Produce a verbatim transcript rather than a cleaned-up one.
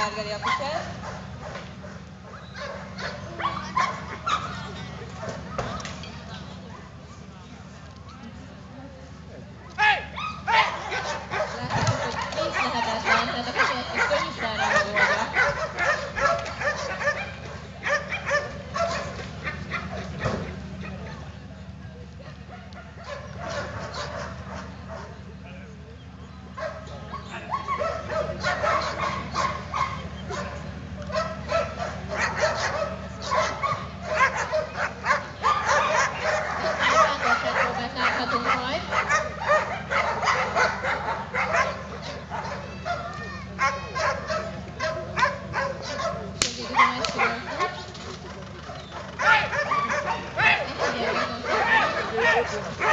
sárgeli a kutyát. Láthatjuk, hogy nincs lehetetlen, tehát a kutya ezt könnyűszerre megoldja. Thank you.